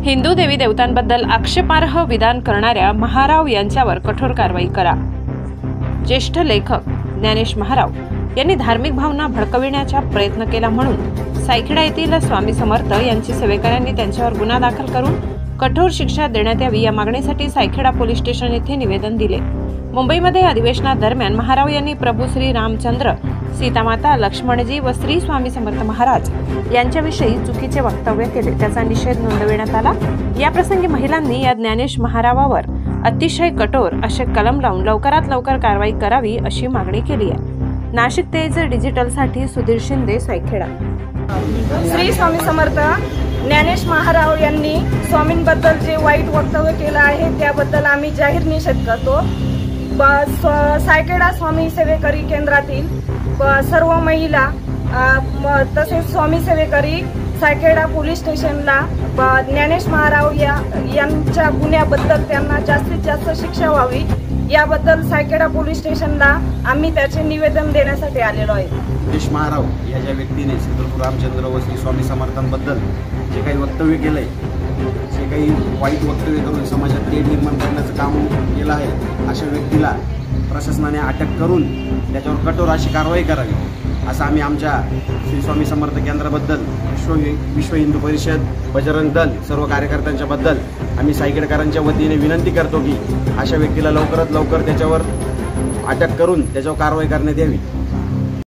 हिंदू देवी देवतांबद्दल आक्षेपार्ह विधान करणाऱ्या महाराव यांच्यावर कठोर कारवाई करा। ज्येष्ठ लेखक ज्ञानेश महाराव यांनी धार्मिक भावना भडकविण्याचा प्रयत्न केला म्हणून सायखेडा येथील स्वामी समर्थ यांची सेवेकऱ्यांनी त्यांच्यावर गुन्हा दाखल करून कठोर शिक्षा देण्यात यावी या मागणीसाठी सायखेडा पोलीस स्टेशन येथे निवेदन दिले। मुंबईमध्ये अधिवेशनादरम्यान महाराव यांनी प्रभू श्री रामचंद्र, सीतामाता, लक्ष्मणजी व श्री स्वामी समर्थ महाराज यांच्याविषयी चुकीचे वक्तव्य केले, त्याचा निषेध नोंदविण्यात आला। या प्रसंगी महिलांनी या ज्ञानेश महारावावर अतिशय कठोर असे कलम लावून लवकरात लवकर कारवाई करावी अशी मागणी केली आहे। नाशिक तेज डिजिटलसाठी सुधीर शिंदे, सायखेडा। श्री स्वामी समर्थ ज्ञानेश महाराव यांनी स्वामींबद्दल जे वाईट वक्तव्य केलं आहे त्याबद्दल आम्ही जाहीर निषेध करतो। सायखेडा स्वामी सेवेकरी केंद्रातील सर्व महिला तसेच स्वामी सेवेकरी सायखेडा पोलीस स्टेशनला ज्ञानेश महाराव यांच्या गुन्ह्याबद्दल त्यांना जास्तीत जास्त शिक्षा व्हावी याबद्दल सायखेडा पोलीस स्टेशनला आम्ही त्याचे निवेदन देण्यासाठी आलेलो आहे। ज्ञानेश महाराव या ज्या व्यक्तीने श्री रामचंद्र व श्री स्वामी समर्थांबद्दल जे काही वक्तव्य केलंय, जे काही वाईट वक्तव्य करून समाजात तेढ निर्माण करण्याचं काम केलं आहे, अशा व्यक्तीला प्रशासनाने अटक करून त्याच्यावर कठोर अशी कारवाई करावी असं आम्ही आमच्या श्री स्वामी समर्थ केंद्राबद्दल, विश्व हिंदू परिषद, बजरंग दल सर्व कार्यकर्त्यांच्या बद्दल आम्ही सायखेडकरांच्या वतीने विनंती करतो की अशा व्यक्तीला लवकरात लवकर त्याच्यावर अटक करून त्याच्यावर कारवाई करण्यात यावी।